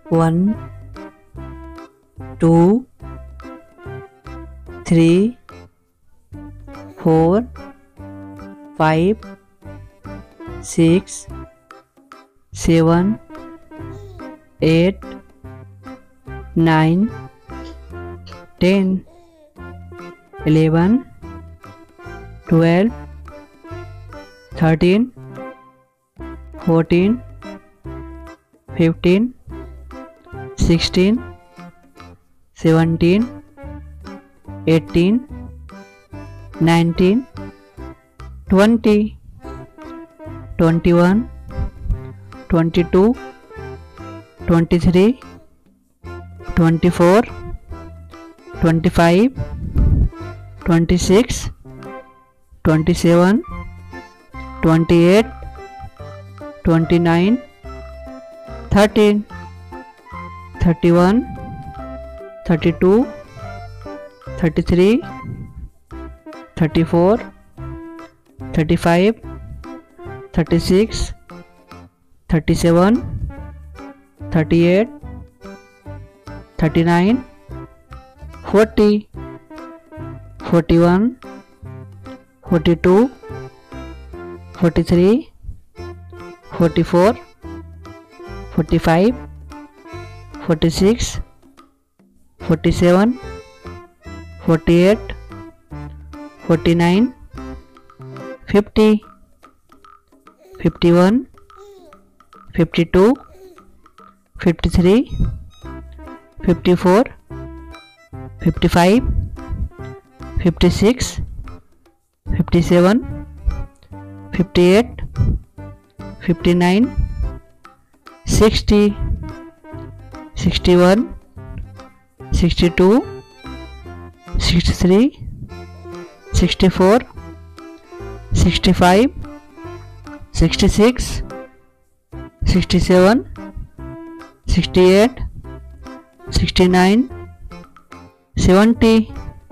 1, 2, 3, 4, 5, 6, 7, 8, 9, 10, 11, 12, 13, 14, 15, 16, 17, 18, 19, 20, 21, 22, 23, 24, 25, 26, 27, 28, 29, 30, 31, 32, 33, 34, 35, 36, 37, 38, 39, 40, 41, 42, 43, 44, 45, 46, 47, 48, 49, 50, 51, 52, 53, 54, 55, 56, 57, 58, 59, 60, 61, 62, 63, 64, 65, 66, 67, 68, 69, 70,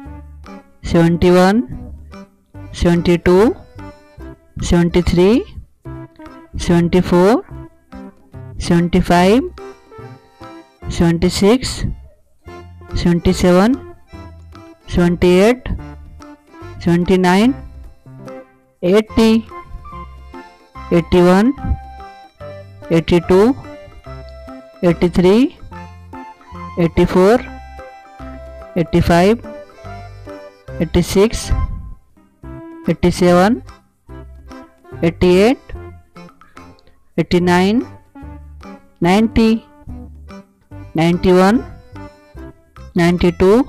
71, 72, 73, 74, 75, 76, 77, 78, 79, 80, 81, 82, 83, 84, 85, 86, 87, 88, 89, 90, 91, 92,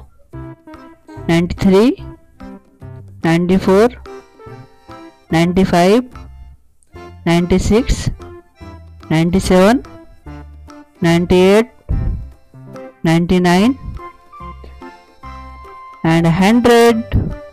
93, 94, 95, 96, 97, 98, 99 and 100.